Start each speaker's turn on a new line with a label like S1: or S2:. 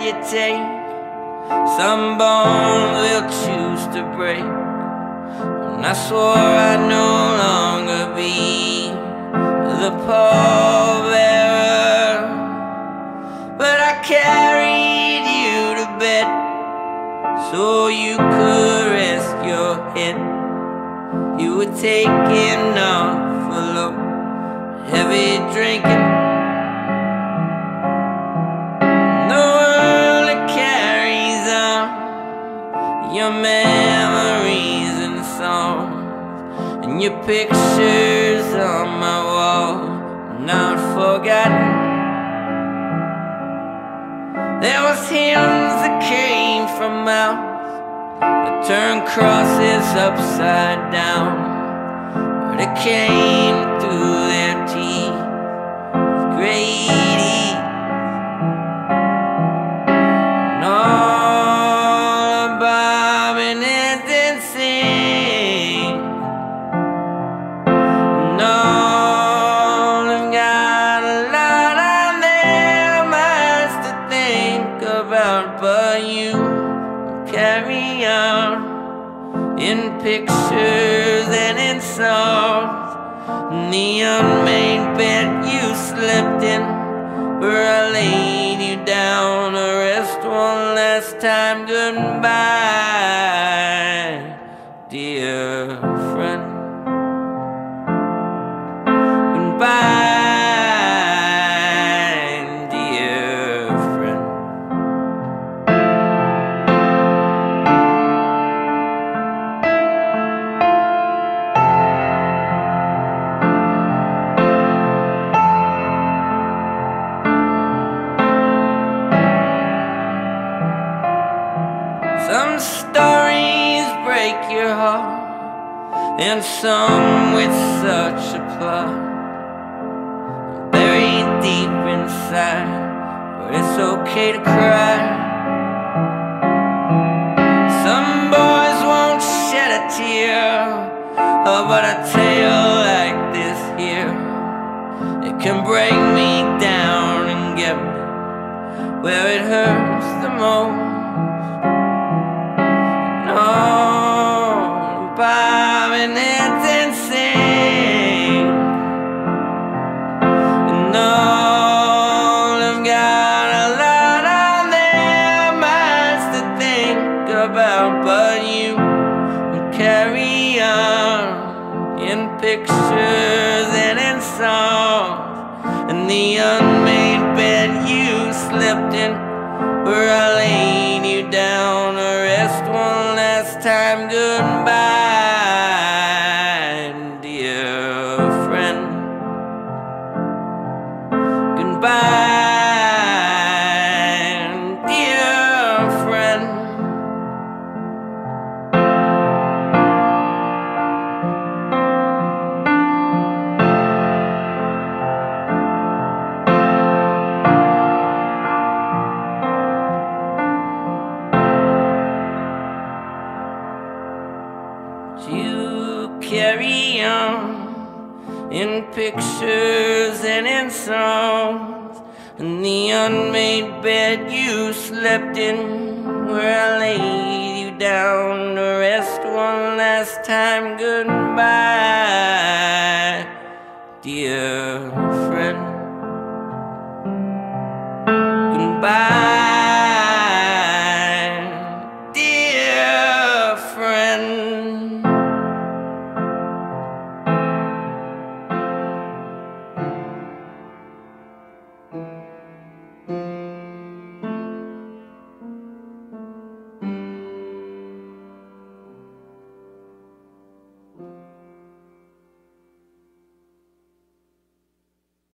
S1: you take. Some bones will choose to break, and I swore I'd no longer be the pallbearer. But I carried you to bed so you could rest your head. You were taking off alone, heavy drinking. The world it carries on, your memories and songs, and your pictures on my wall, not forgotten. There was hymns that came from mouths that turned crosses upside down, but it came through their teeth with great ease. And all the bobbing heads and sing, and all have got a lot on their minds to think about, but you carry on in pictures and in songs. And the unmade bed you slept in, where I laid you down to rest one last time. Goodbye, dear friend. Goodbye. Some stories break your heart, and some with such a plot, buried deep inside, but it's okay to cry. Some boys won't shed a tear, but a tale like this here, it can break me down and get me where it hurts the most. Oh, bobbing heads and sing, and all have got a lot on their minds to think about, but you will carry on in pictures and in songs. And the unmade bed you slept in, where I laid you down to rest one last time. Goodbye, dear friend. Goodbye, dear friend. You carry on in pictures and in songs, and the unmade bed you slept in, where I laid you down to rest one last time. Goodbye, dear